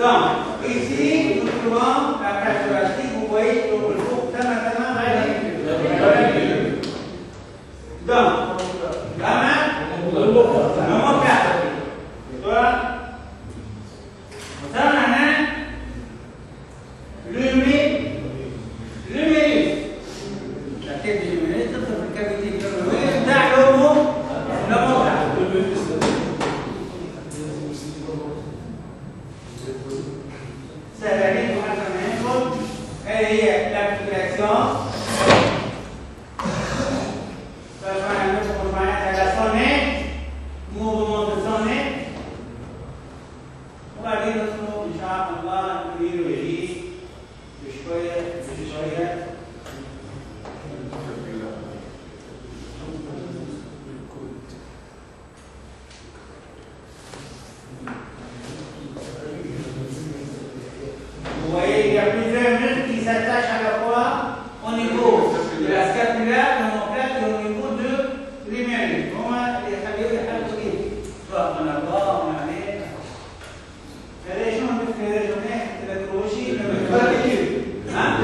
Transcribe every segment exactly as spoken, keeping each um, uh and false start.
Donc, ici, nous trouvons la caractéristique, vous voyez, le groupe maintenant va aller. Donc, la main, le mot quatre. Toi, ça, la main, l'humide, l'humide. La tête de l'humide, ça, c'est la cavité de l'humide. Dans le mot, le mot quatre. C'est-à-dire que elle est l'application. La sonnette, mouvement de sonnette. On va dire notre mot, Inch'Allah, biologie, de choyer, de choyer. Vous voyez, il y a plusieurs muscles qui s'attachent à la fois au niveau de la scapulaire, de l'omoplate et au niveau de l'humérus. Comment les xaliots et xaliots soit on a bas, on a l'air. La région de la régionnaire, c'est la chirurgie, le médecin. Hein?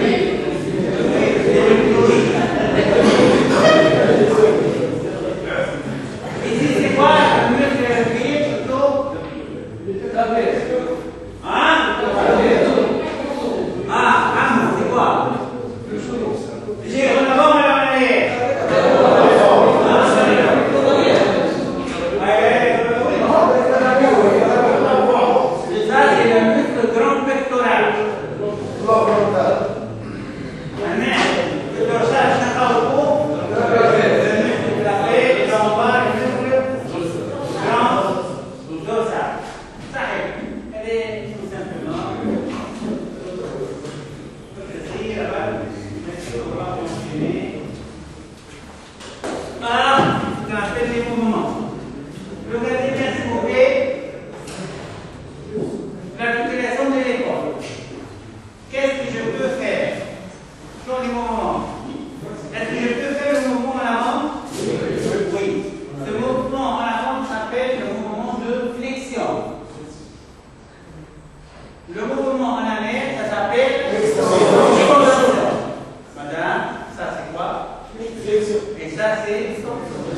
Ici, c'est quoi? Le muscle est appuyé plutôt le trapèze. Hein? Ah, ah, c'est quoi? J'ai un avant à la manière. Ça, c'est le muscle grand pectoral. Le dorsal, c'est un repos. Le muscle clavier, le lombaire, le muscle grand dorsal. Ça, elle est tout simplement. Ah, c'est un petit mouvement. Regardez bien s'il vous plaît l'articulation de l'épaule. Qu'est-ce que je peux faire sur les mouvements? Est-ce que je peux faire le mouvement en avant? Oui. Ce mouvement en avant s'appelle le mouvement de flexion. Le mouvement en arrière, ça s'appelle extension. Madame, ça c'est quoi? Et ça c'est extension.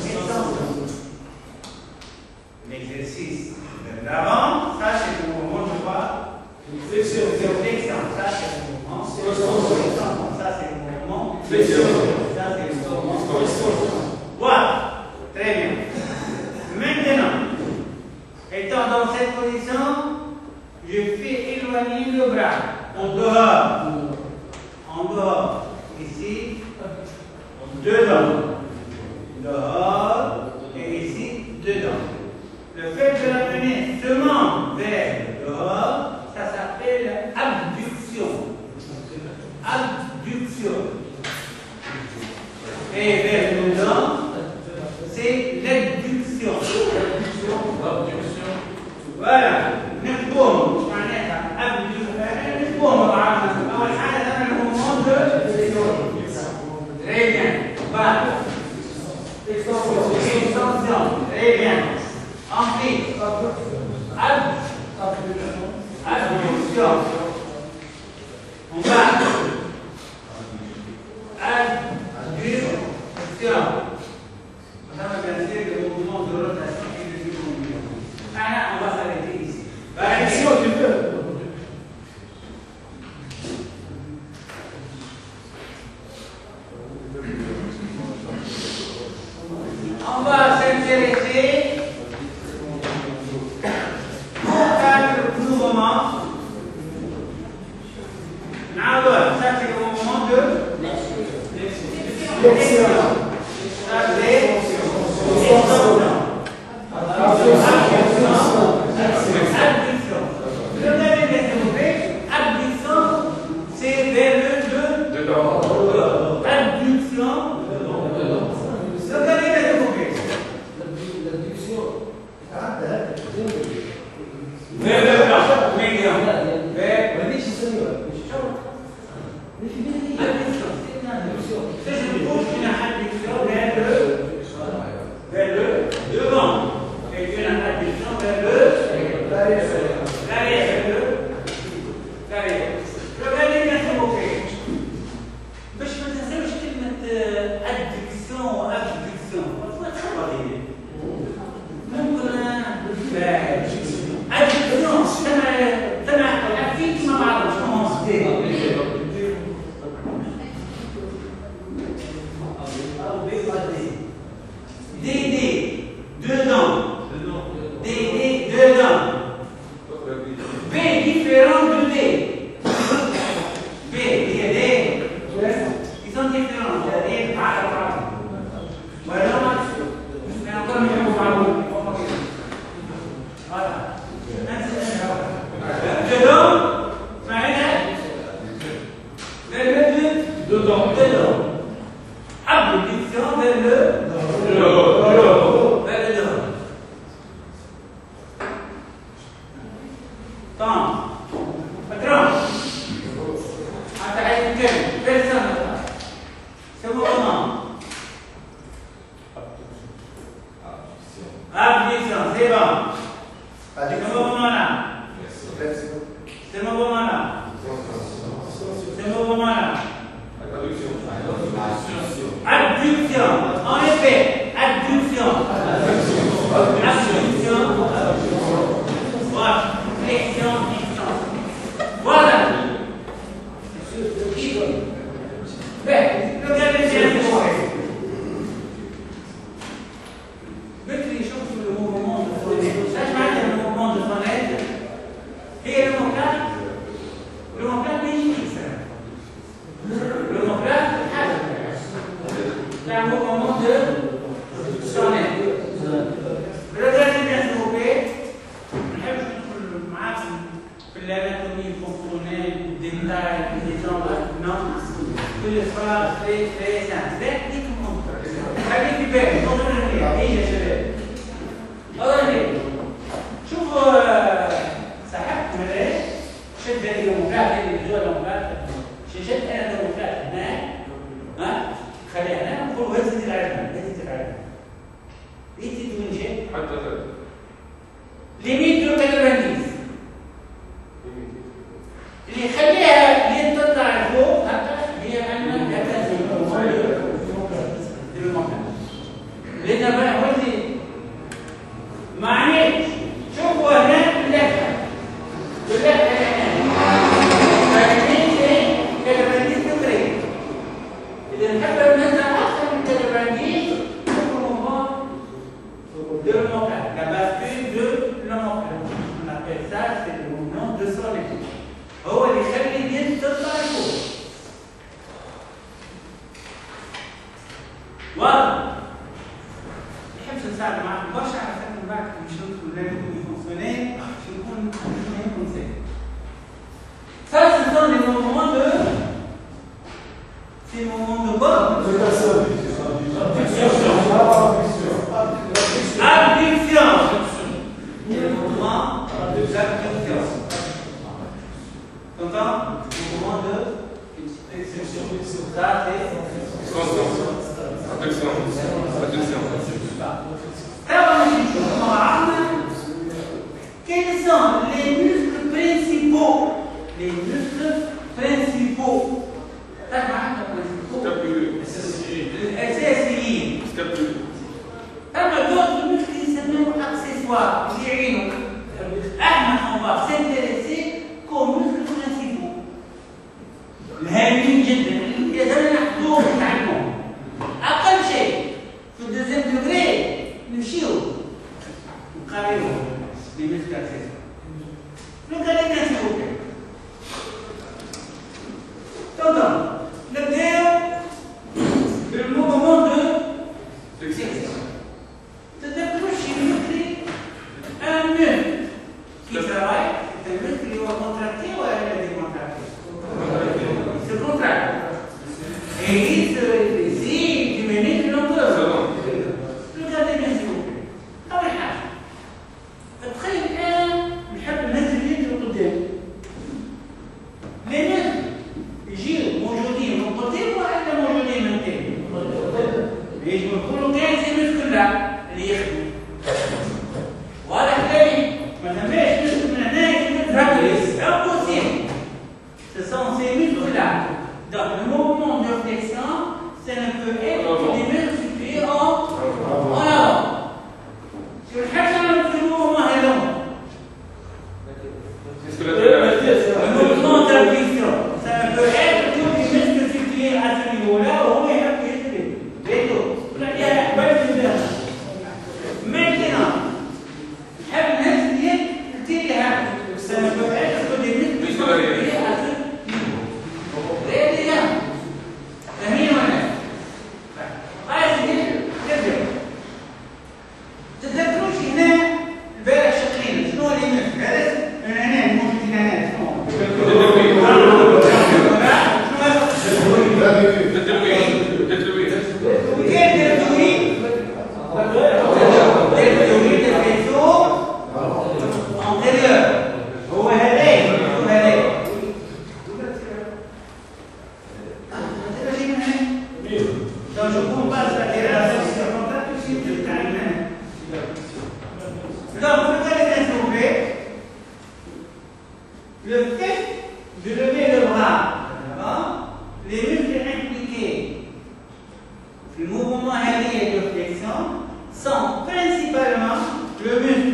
L'exercice de l'avant, ça c'est le mouvement de quoi? Flexion. Ça c'est le mouvement. Ça c'est le mouvement. Flexion. Ça c'est le mouvement. Voilà. Très bien. Maintenant, étant dans cette position, je fais éloigner le bras en dehors, en dehors, ici, dedans, dehors et ici, dedans. Le fait de l'amener seulement vers dehors, ça s'appelle abduction. Abduction. Et vers dedans, c'est l'abduction. Abduction. Voilà. نقوم معناتها أبدو نقوم طبعا أول حاجة تعمل هرمون très bien بعد extension très bien ensuite abduction on va abduction ça va bien sûr le mouvement de rotation et de mouvement. Alors on va s'arrêter ici. Action, tu peux. On va s'intéresser aux quatre mouvements. Alors, ça c'est le mouvement de flexion. Ça c'est extension. C'est vers le dedans. Abduction. Regardez les mouvements. L'abduction. Vers le bas. Médian. Vers. Abduction. C'est une abduction. C'est une abduction vers le. Vers le devant. Et une abduction vers le. L'arrière. L'arrière. C'est mon moment là. C'est mon moment là. C'est mon moment là. Adduction. En effet, adduction. Adduction. Voilà. Flexion, flexion. Voilà. Ben, regardez bien ce qu'on fait. Mettez les choses sur le mouvement de fenêtre. Ça, je parle du mouvement de fenêtre. Et le mot-clé, le mot-clé bénéfice. Le mot-clé, c'est un mouvement de fenêtre. Regardez bien s'il vous plaît. Je vais vous montrer l'anatomie fonctionnelle, les détails, les exemples. Non. Que le soir, très très simple. C'est tout le monde. Allez, super. Regardez. Allez, je vais. Regardez. شوفوا سحبت ملاش شد هذه الموفات هذه الجوه الموفات شدت انا الموفات هنا ها خليها هنا ونقول هزت العلم هزت العلم لقيت من شيء حتى ليميت روكالبانيز اللي يخليها اللي تطلع لفوق هكا هي عندنا هكا زي الموفات لان بقى ولدي معناه شوفوا هنا اللفه اللفه هنا فاهمين ايه؟ كالبانديز تدري اذا نحب ننزل اكثر من كالبانديز شوفوا الموضوع de l'homoplate, la bascule de l'homoplate. On appelle ça, c'est le mouvement de sonnet. هو اللي يخلي اليد تطلع لفوق. واضح؟ نحبش نساعد معكم برشا على خاطر من بعد مش ندخل لانكم fonctionner, je compte un conseil. Ça, ce sont les moments de. C'est les moments de quoi? Abduction. Abduction. C'est le mouvement d'abduction. T'entends? Le mouvement de. Ça, c'est. Abduction. Abduction. Quels sont les muscles principaux? Les muscles principaux. Essayez. D'autres muscles qui sont même accessoires, on va s'intéresser qu'aux muscles principaux. الهامين جدا اللي لازم نحدوهم ونتعلموهم. أقل شيء في الدوزيام دوغري نمشيو نقارنوهم. Les muscles accessoires. Regardez bien s'il vous plaît. Tendons. Le le mouvement de flexion. C'est-à-dire que chez le muscle, un muscle qui travaille, c'est un muscle qui va contracter ou elle va décontracter? Il se contracte. Et il se rétrécit, il diminue de longueur. Regardez bien s'il vous plaît. أول حاجة. تخيل الآن نحب ننزل يدي لقدام. Le fait de lever le bras en avant, les muscles impliqués, le mouvement hernie et de flexion, sont principalement le muscle.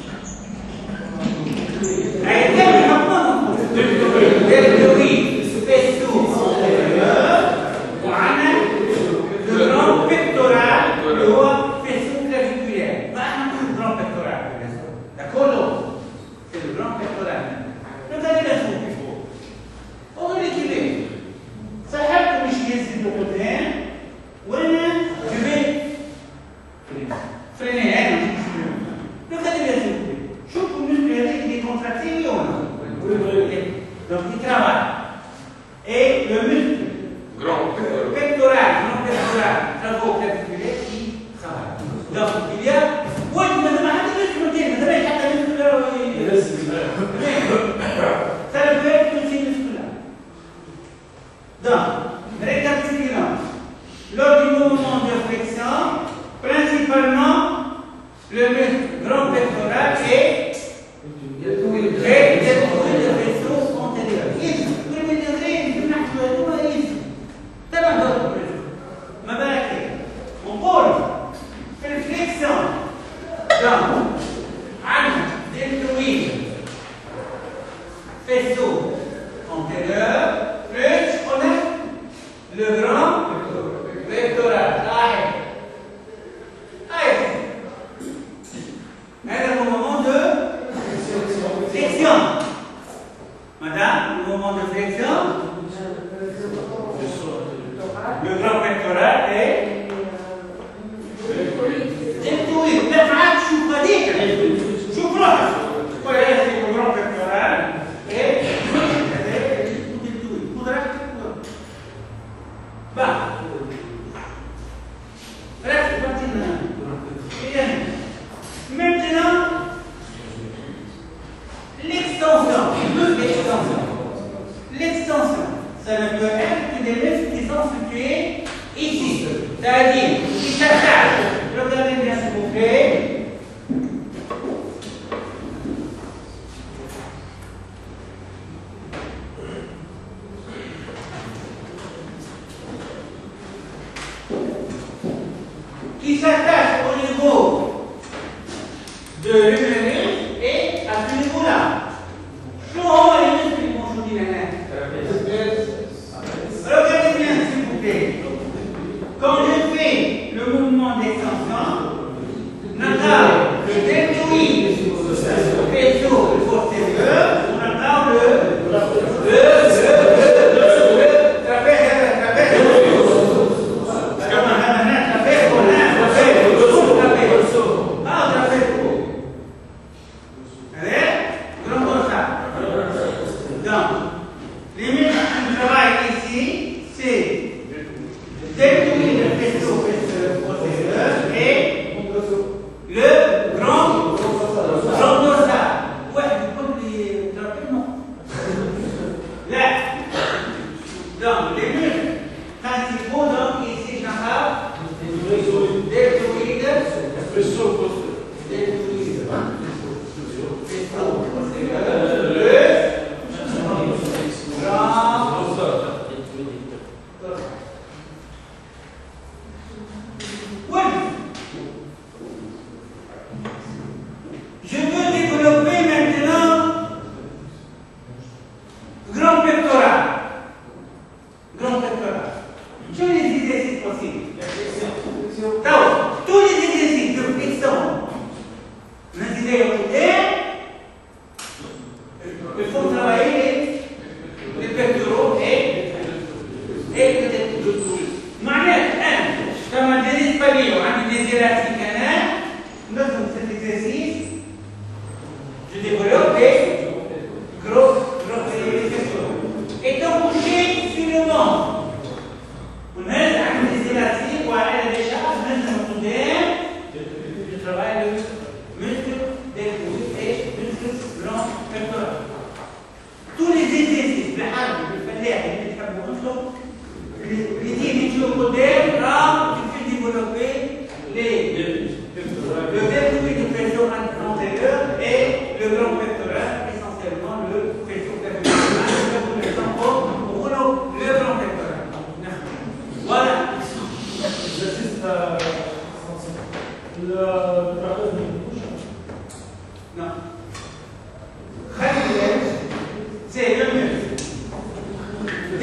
deltoïde, faisceau antérieur, le grand pectoral, le faisceau claviculaire. Pas le grand pectoral, d'accord? C'est le grand pectoral. Regardez la soupe. Regardez qu'il est. Ça aide que je dis de côté. وانا جبت فرينين regardez bien s'il vous plaît. Chaque muscle avec des contractions. Donc il travaille. Et le muscle grand pectoral, grand pectoral, cerveau-claviculaire qui travaille. Donc il y a oui, mais ça m'a hâte de muscle, mais ça m'a hâte de muscle là. Ça ne peut être que ces muscles-là. Donc, récapitulons. Lors du mouvement de flexion, principalement le muscle grand pectoral et le deltoïde de faisceau antérieur. Ici, premier degré, une actuellement ici. C'est la d'autres muscles. Ma barre, on pose, fait flexion. Donc, un deltoïde, faisceau antérieur, plus on a le grand pectoral. Ahí. Ahí. هذا هو moment de flexion. Madame, le moment de flexion. Le grand pectoral et deltoïde. نفعل شو قديك. شو بروح. ولا يصير le grand pectoral et deltoïde. مدرك. Bah. Reste maintenant. Bien. Maintenant, l'extension. L'extension. L'extension. Ça ne peut être que des muscles qui sont situés ici. C'est-à-dire qui s'attachent. Regardez bien s'il vous plaît. Qui s'attache au niveau de l'humérus et à ce niveau-là. Souvent, les muscles qui vont choisir la main. Regardez bien, s'il vous plaît. Quand je fais le mouvement d'extension, on entend le deltoïde, faisceau postérieur, on entend le le le le trapèze, trapèze. Donc, les muscles qui travaillent ici, c'est le deltoïde, le faisceau postérieur et le grand grand dorsal. Ouais, vous pouvez les trapper, non? Là. Donc, les muscles principaux, donc, ici, j'en parle. Deltoïde, faisceau postérieur. Deltoïde, faisceau postérieur. Je veux développer maintenant grand pectoral. Grand pectoral. Tous les exercices possibles. Donc, tous les exercices de flexion. On a dit au côté. Il faut travailler les pectoraux et et le deltoïde. معناه الآن كما ديزيز باليو عندي ديزيراتي كانال نخدم في l'exercice je développe et gros gros et donc bouger sur le ventre. ونرجع عند ديزيراتي وعلى الرشاق نخدم قدام je travaille le muscle deltoïde et muscle grand pectoral. Tous les exercices بالحرب بالفلاح اللي تحبوا انتم l'idée du côté, là, tu fais développer les, le deltoïde du faisceau antérieur et le grand pectoral, essentiellement le faisceau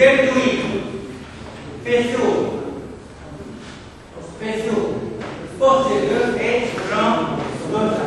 deltoïde, faisceau, faisceau, postérieur et grand dorsal.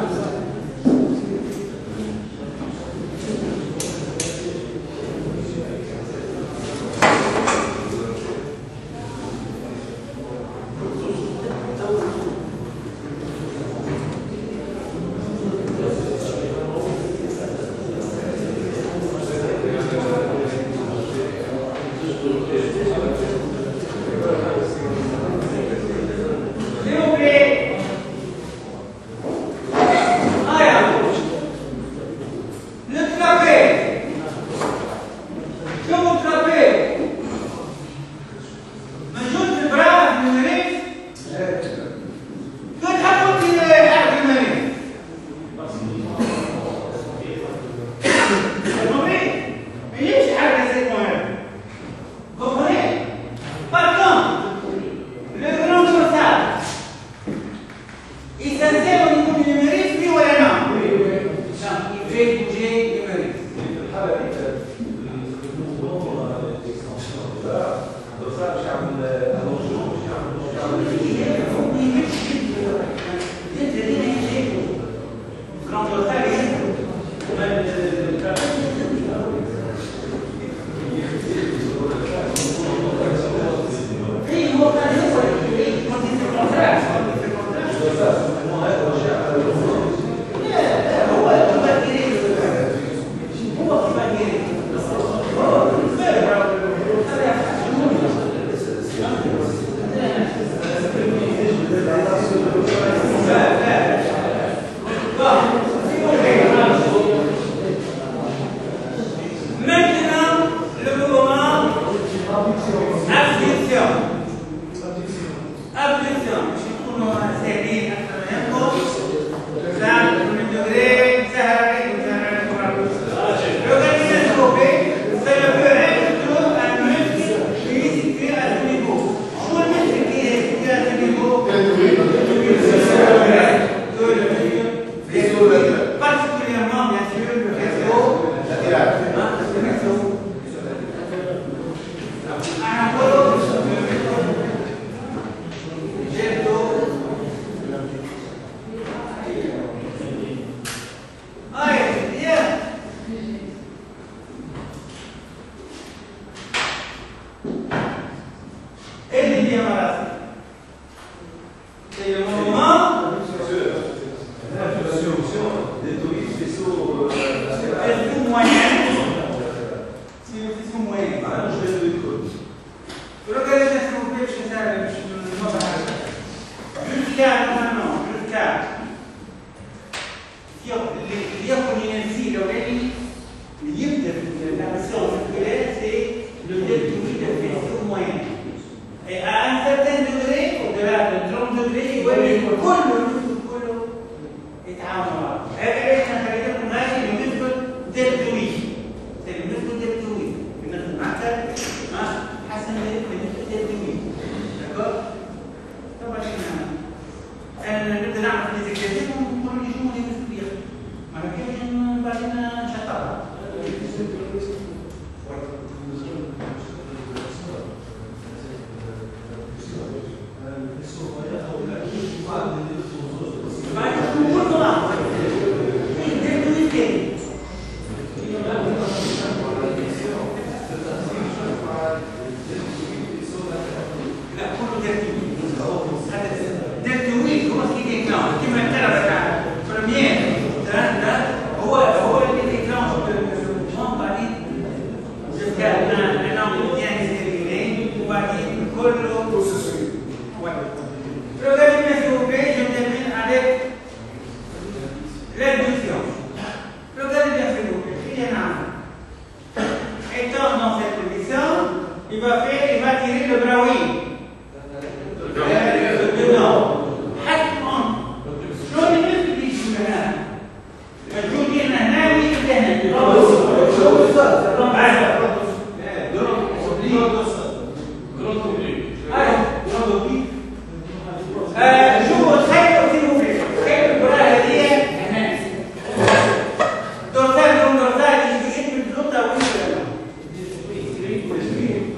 Three.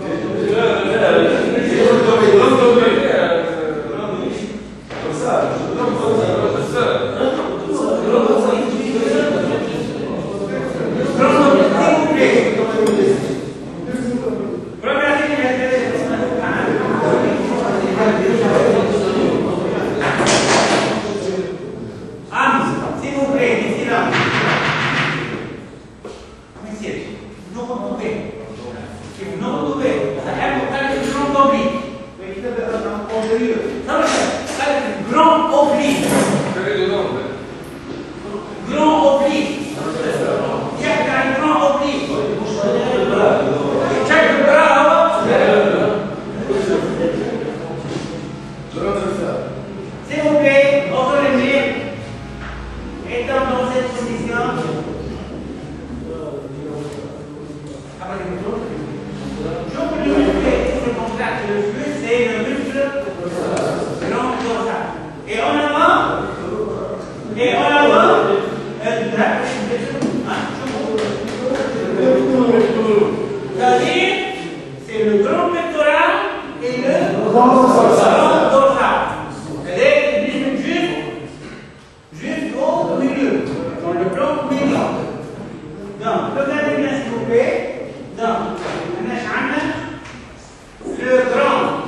C'est-à-dire, c'est le grand pectoral et le grand dorsal. C'est-à-dire, juste, juste au milieu, dans le plan médian. Donc, regardez bien s'il vous plaît. Donc, on a le grand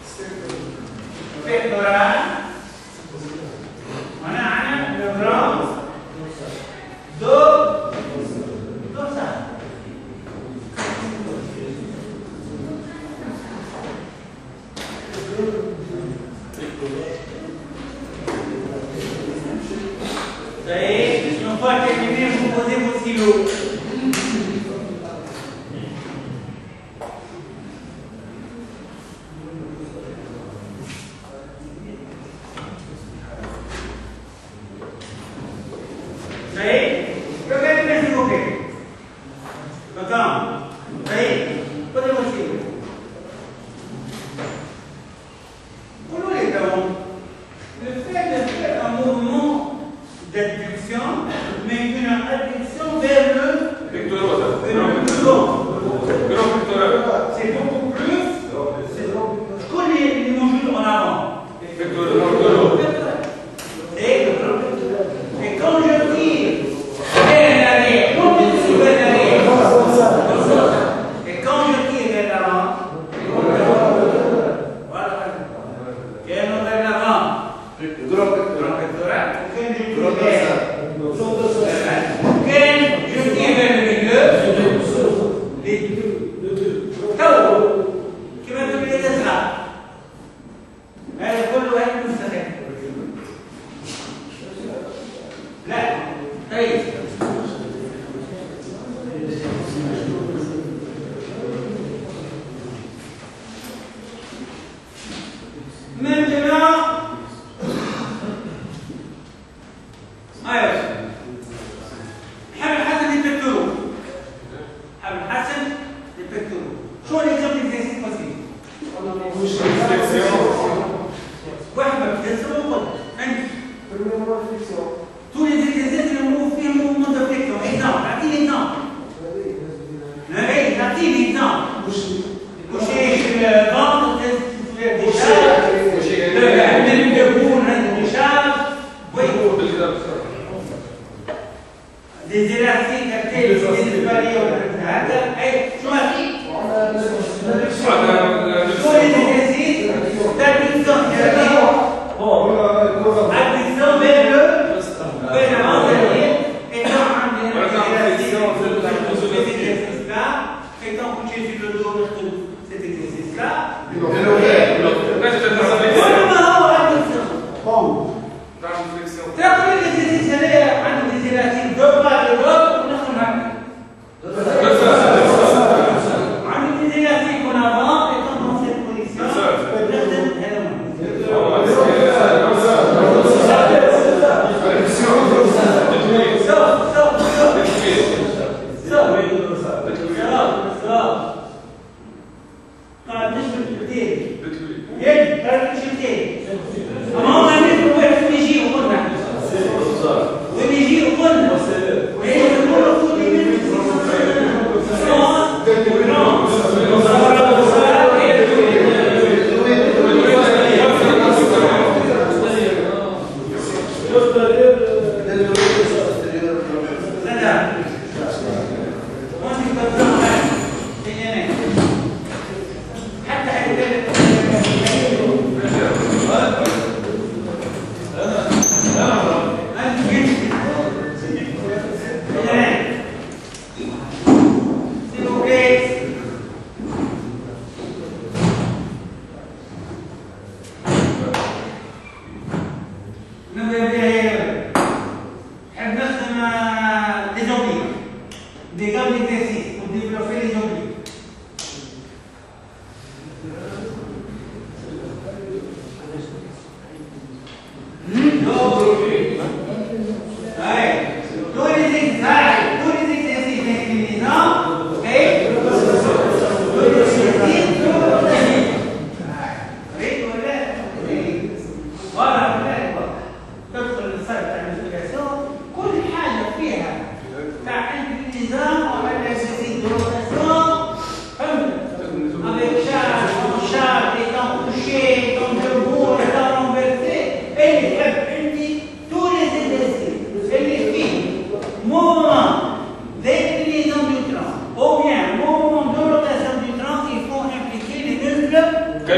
pectoral. On a le grand dorsal. Ça y est, une fois terminé, vous posez vos stylos. Ça y est, regardez bien s'il vous plaît. D'accord. Ça y est, posez vos stylos. Pour les talons, le fait de faire un mouvement d'adduction, mais une adduction vers le pectoral. C'est beaucoup plus que les, les modules en avant. Et, et quand je tire vers l'arrière, quand je tire vers l'arrière, et quand je tire vers l'avant, voilà. Et non vers l'avant. Grand pectoral. Quand je tire vers quand je tire vers le milieu, les تو كما تقول لي تسعة هذا كله واحد مستقل لا طيب maintenant ايوه حمل حسن البكتورو حمل حسن البكتورو شو l'exemple d'exercice possible واحد ما بتنسوا وقت tous les exercices اللي هو فيهم mouvement de flexion exemple اعطيني exemple ايه اعطيني exemple coucher sur le ventre déjà le debout déjà oui des élastiques des espaliers هذا اي شو هذه شو les exercices d'adduction adduction vers le vers l'avant-derrière étant cet exercice-là étant couché sur le dos de cet exercice-là تأخذ l'exercice هذا عند des élastiques de part et d'autre وناخذ هكذا عند des élastiques en avant étant dans cette position نخدم هذا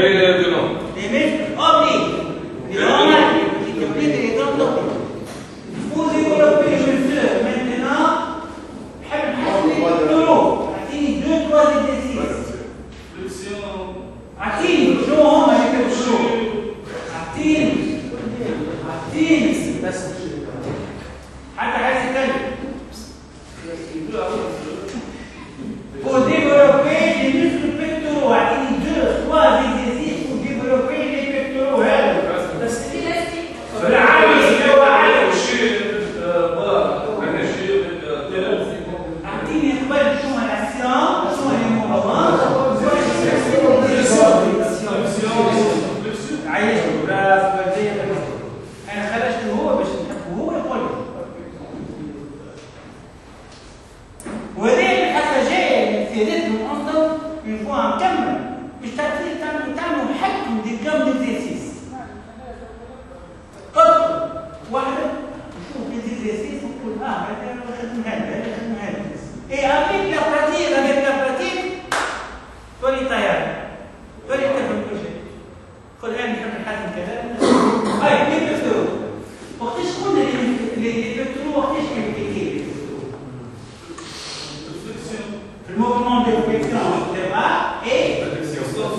Mais de non. Les muscles obliques. Les romans, les petits obliques et les grands obliques. Vous développez le muscle maintenant. أعطيني deux trois exercices. أعطيني شو هم اللي كانوا شو؟ أعطيني أعطيني بس حتى عايز يتكلم. Pour développer les muscles pectoraux, أعطيني deux trois exercices pour développer les pectoraux. بس بالعالي لو عالي. أعطيني قبل شو الأكسيون، شو les mouvements. عايز جراف وزي انا خرجت هو باش نحبه هو يقول وهذه الحصه جايه سيدات المنظم نكون نكمل باش تعملوا تعملوا حكم دي كام ديزيرسيس قط واحده نشوف ديزيرسيس ونقول اه هذا خدم هذا هذا خدم هذا اي افيك لا براتيك افيك لا براتيك تولي طيار تولي تفهم كل شيء. خذ الان نحب نحسن كلامنا. هاي لي بيكتورو وقتاش قلنا لي بيكتورو وقتاش كيمبليكي في الموفمون دو فليكسيون تبع اي ادكسيون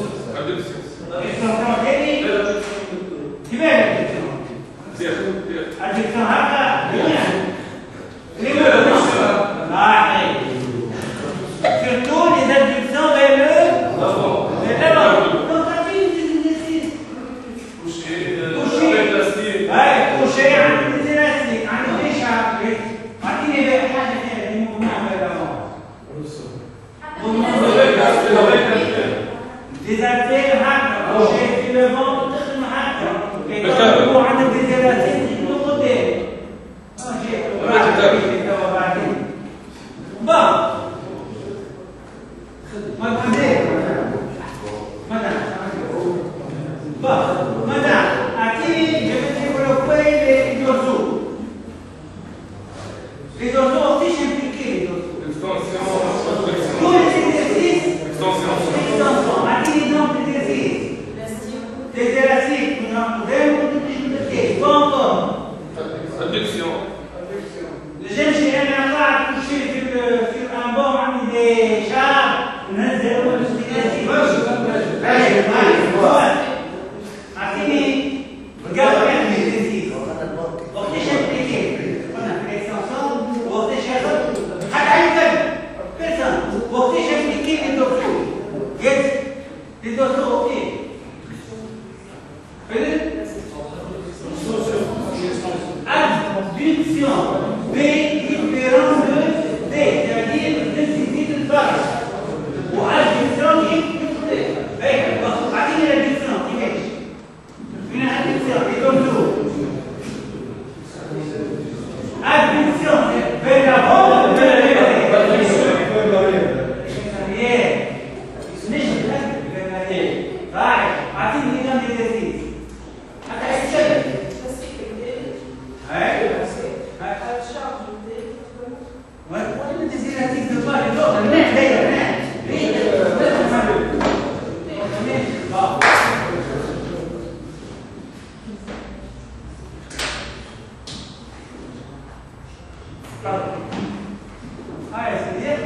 ثاني كيفاش ادكسيون ادكسيون هكا لي صحيح سيرتو لي ادكسيون غير لا شيء عن الدراسي عن ليش عارف اعطيني بقى حاجه ثانيه دي مو معمله ديزاكتير هكا او شيء في ليفون تخدم هكا هو عندك ديزاكتير تخدم قدام اه شيء بعدين با ما تخدم ماذا با ماذا اعطيني les dorsaux. Les dorsaux, on s'est impliqués les dorsaux. Extension. Tous les exercices. Extension. Extension. Voici l'exemple d'exercice. Des élastiques, nous en pouvons vous expliquer. Pas encore. Adduction. Le jeune chez un enfant a touché sur, sur un banc, on a mis des chars, on a zéro de élastique. Regarde bien l'exercice. وقت شكلك قلنا في الاكستنسيون وقت شغل حتى عندك بيرسون وقت شكلك الدكتور يس الدكتور اوكي فهمت adduction B différent de D c'est-à-dire densité de base و adduction est ايه اعطيني الادكسيون كيفاش من الادكسيون الدكتور adduction vers l'avant ou vers l'arrière? Vers l'arrière. مش vers l'arrière. رايح اعطيني نظام exercice. حتى يسجل. هاي. وين الديزيراتيف دو بار لوطا هناك دايره هناك. Ah, c'est bien.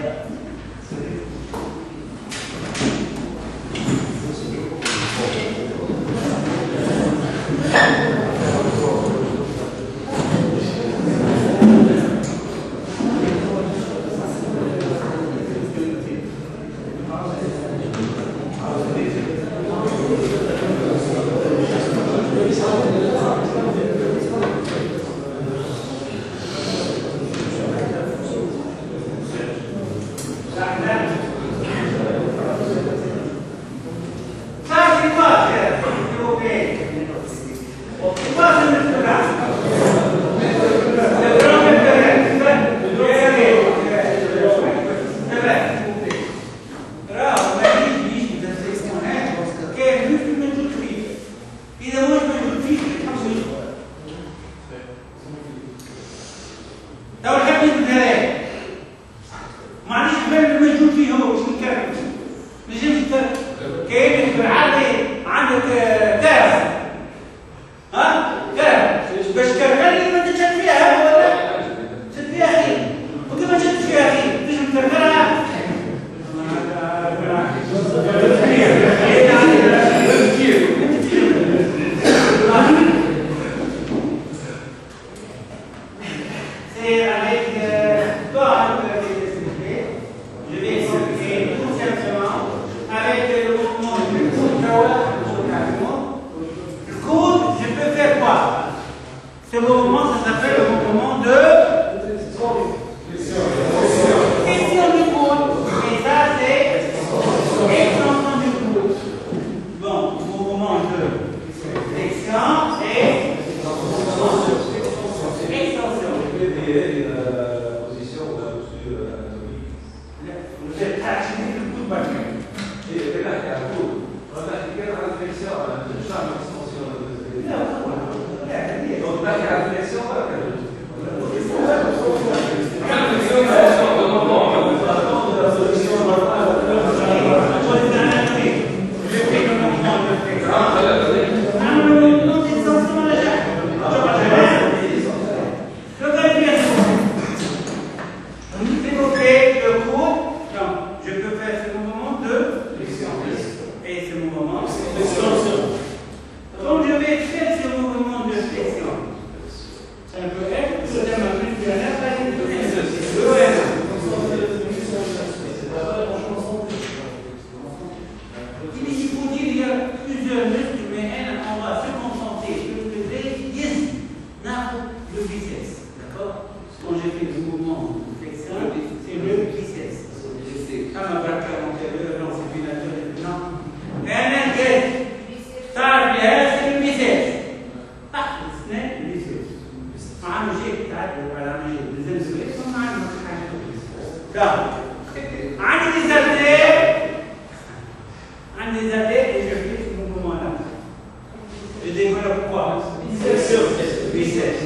عندي des haltères, عندي des haltères et je fais ce mouvement-là. Je développe quoi? Biceps. Biceps.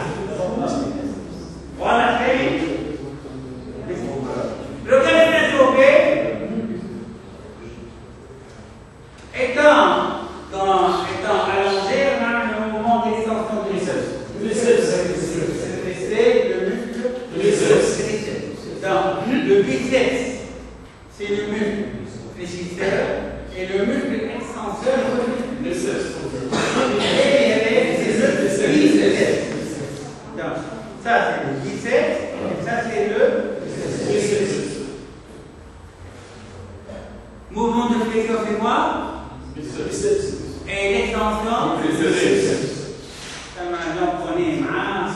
Voilà, très vite. Regardez développé. Étant, dans, étant allongé, on a le mouvement d'extension du biceps. Biceps. C'est le muscle. Biceps. Donc, le biceps, c'est le muscle fléchisseur et le muscle extenseur, le biceps. Et c'est le biceps. Donc, ça c'est le biceps et ça c'est le biceps. Mouvement de flexion, c'est quoi? Biceps. Et l'extension? Biceps. Ça maintenant, prenez main.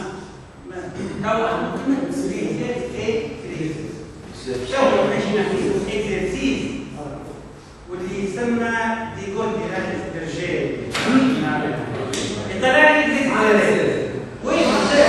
exercice واللي يسمى ديكول ديال الرجال انت لا يجلس على وين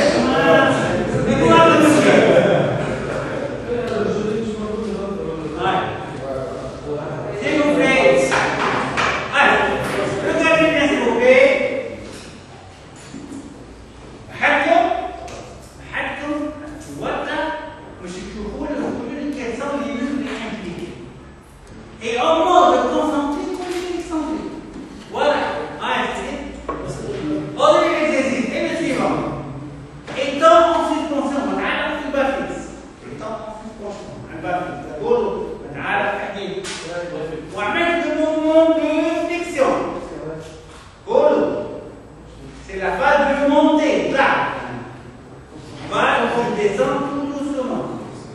et en mode concentré comme excentré. Voilà. Ah, c'est autre exercice. Et le suivant. Étant en suspension, on a le bas fixe. Étant en suspension, un bas fixe. D'accord? On a le technique. On va mettre le mouvement de flexion. D'accord? C'est la phase de montée. Là. On va descendre tout doucement.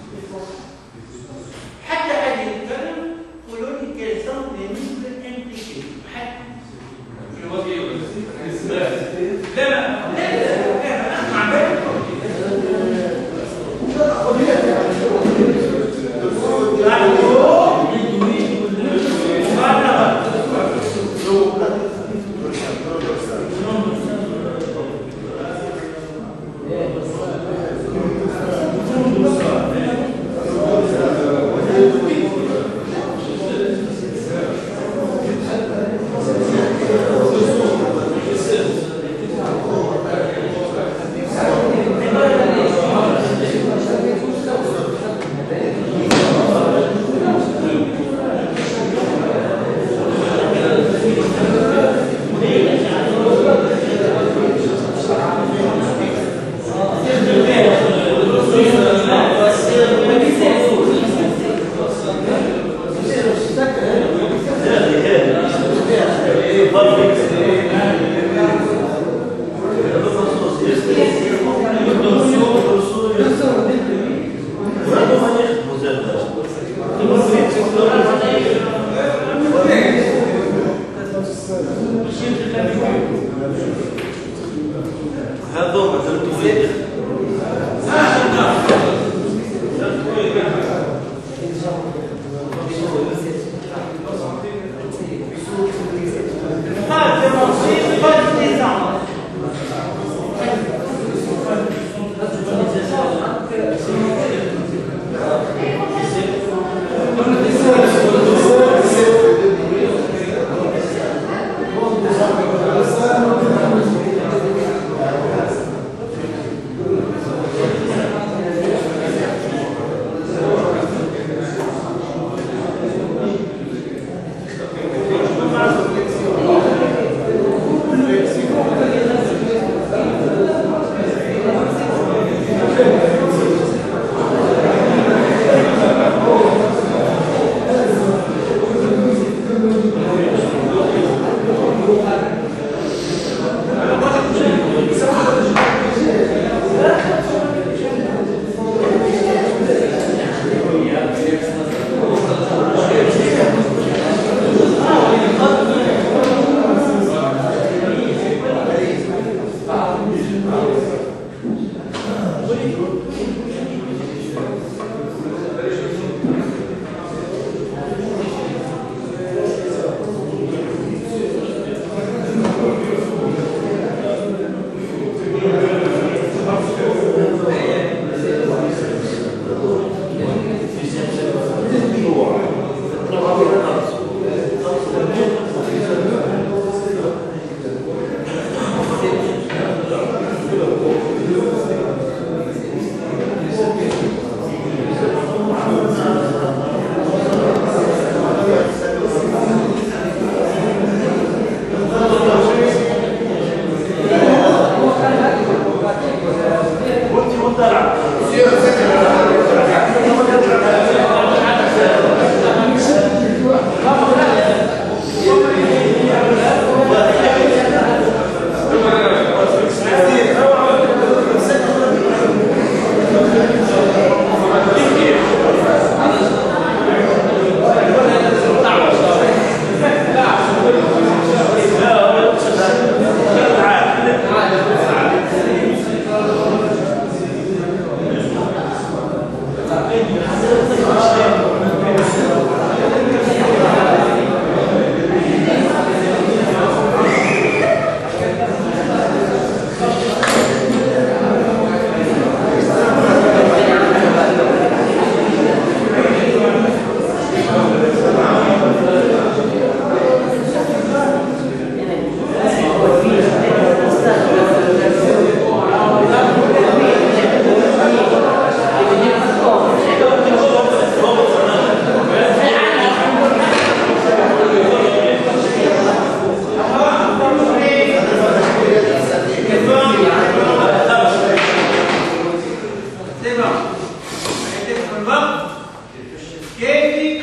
حتى هذه الكلمة قولوا لي quels sont les muscles impliqués. لا لا لا اسمع هذا الوقت كيفي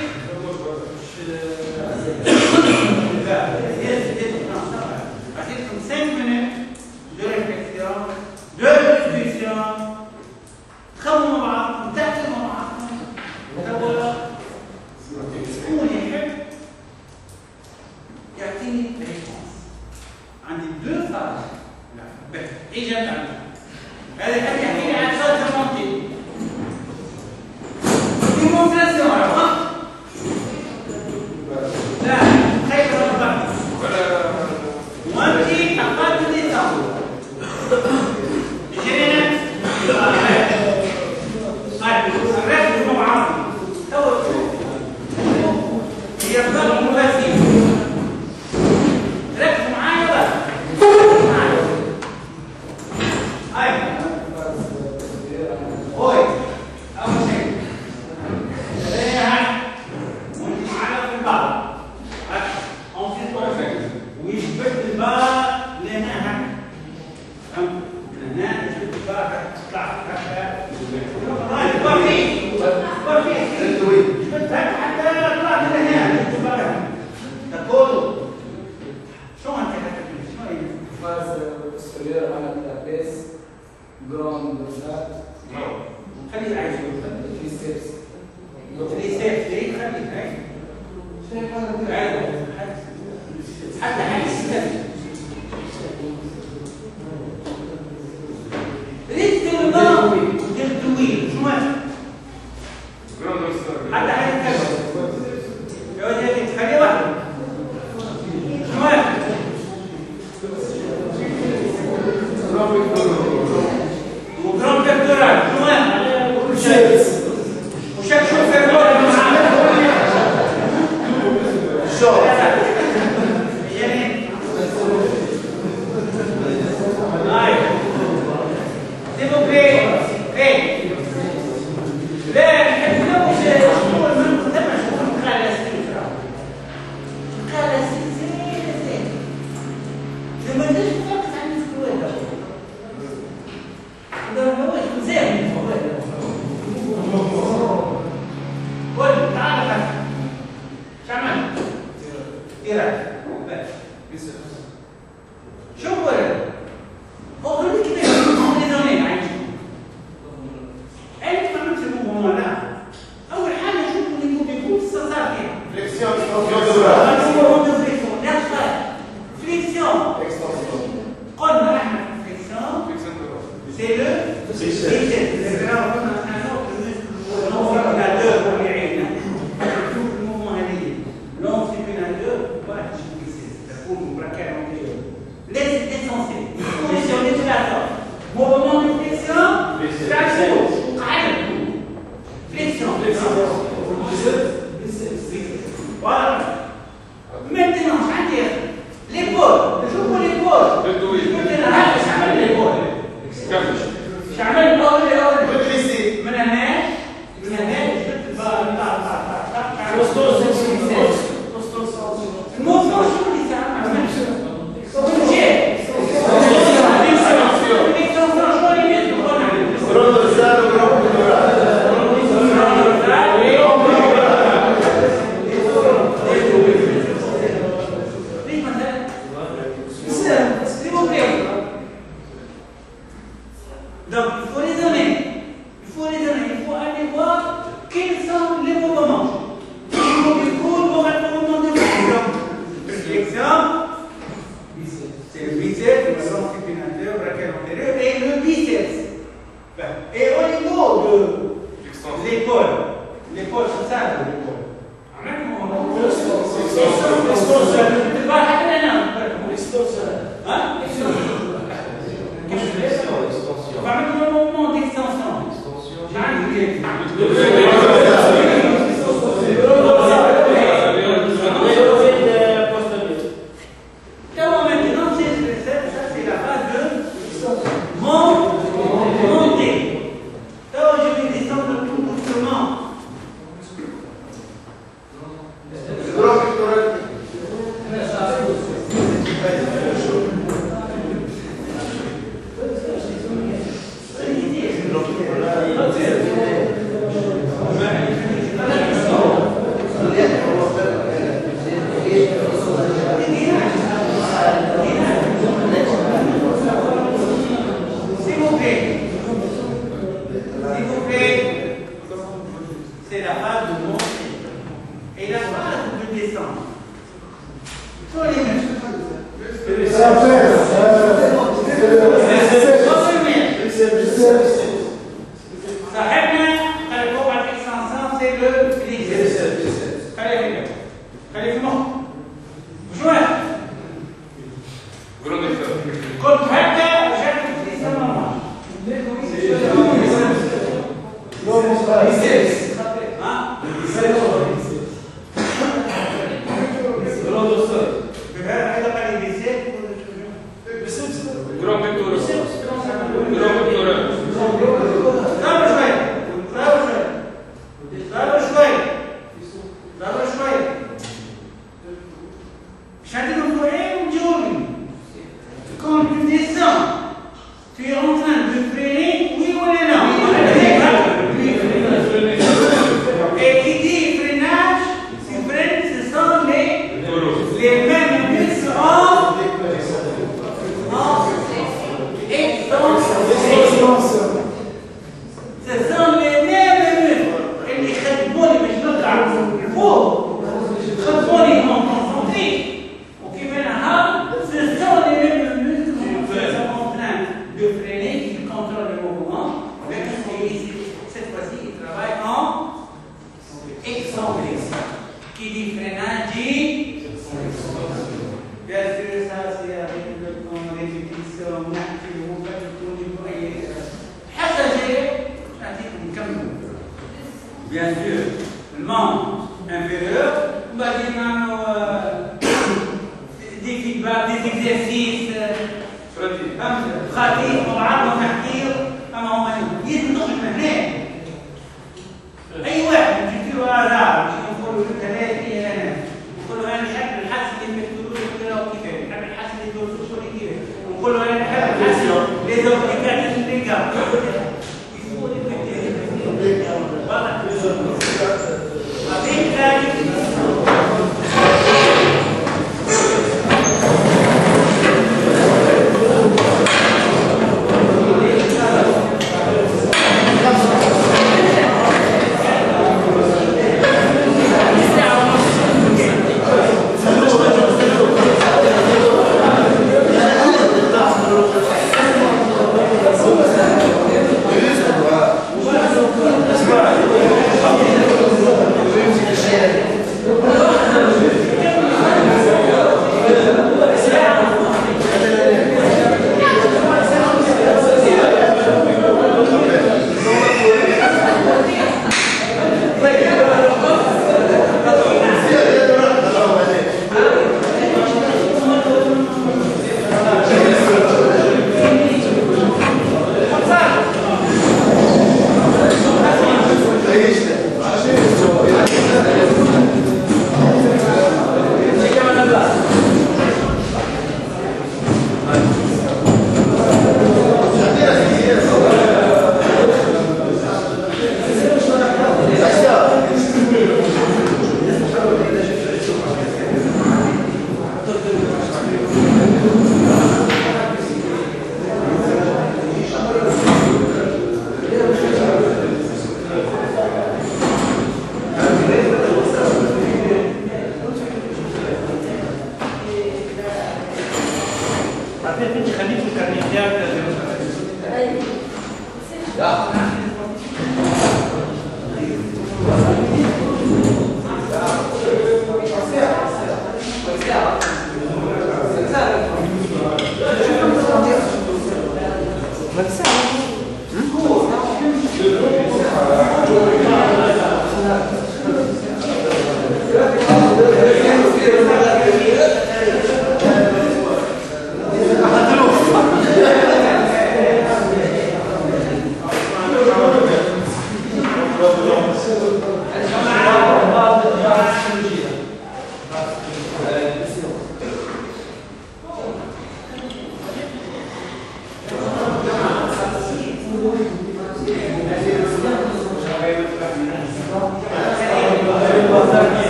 أعطيكم cinq minutes de réflexion, de discussion, تخمموا مع بعض، تحكموا مع بعض. شكون يحب يعطيني ريسبونس. عندي دو فاز. إجابة عندي. هذا يحب يحكي لي عن فاز المنطق. ديمونستراسيون عرفت؟ لا، خير الضغط. وأنت أقل لسان. جرينا. ركزوا مع بعض. هي الضغط مفاسد. ركزوا معايا بقى. أيوه. أوي. أول شيء. وأنت معانا في البعض. ensuite on fait ويثبت الباء لهنا هكا هنا يثبت الباء تطلع هكا الباء فيه الباء فيه يثبت هكا حتى طلعت لهنا يثبت الباء تقول شو انت حكيت شنو هي؟ فاز سورير على التابيس جراوند وزات خليه يعيش في ستيبس ليه سيف ليه خليه هاي حتى حيستمر ريت النظام الطويل شو ماشي حتى حيستمر يا ولدي خليه واحد شو ماشي وجرام بيكتورال شو ماشي وشك شو فيربول Gracias. c'est la phase de montée. Et la phase de descente. Sur les mêmes. صاحبنا خلي فوق على الاكستنسيون سي لو بليزير. خلي هنا. خلي في المخ. شو هذا؟ كنت هكا وشكل في السماء. ها؟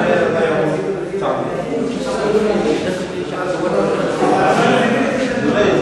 Thank you.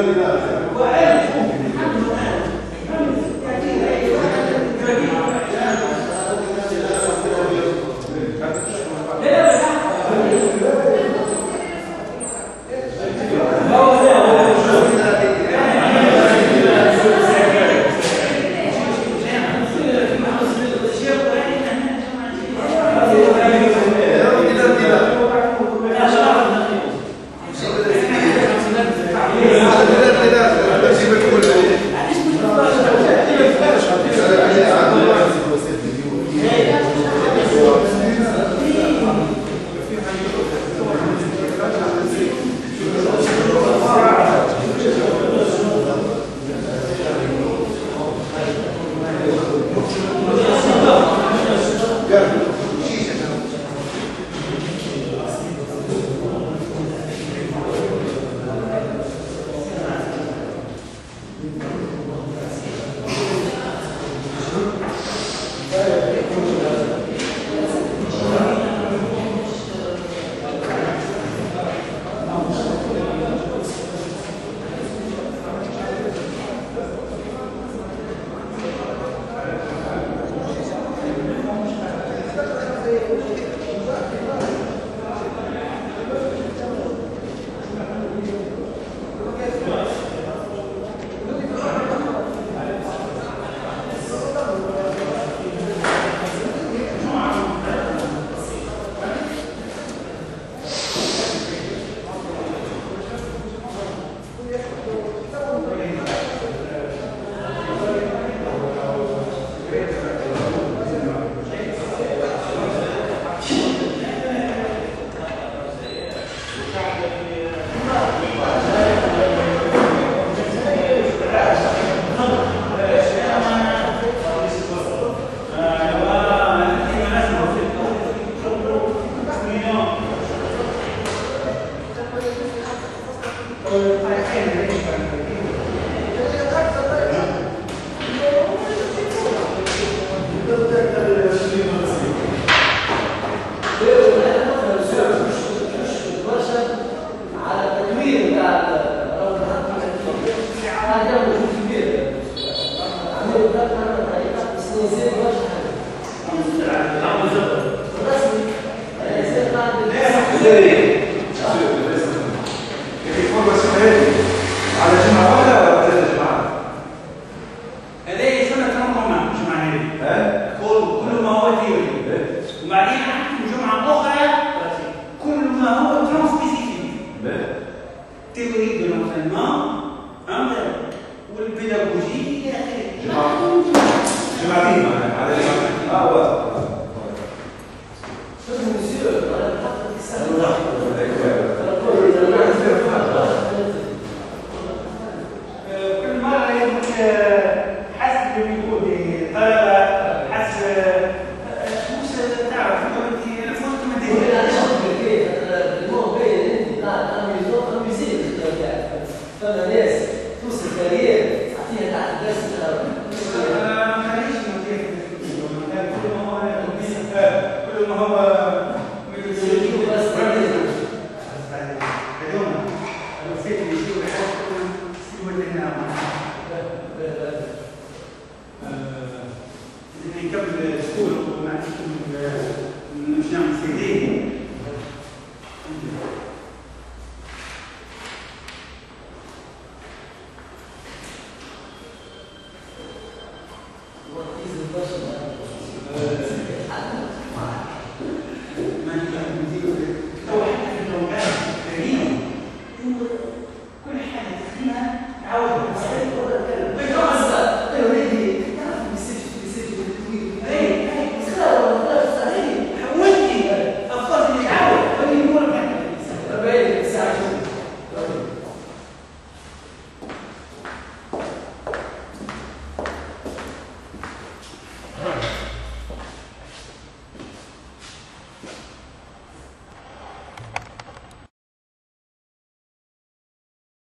كل حاجه فيها عاوز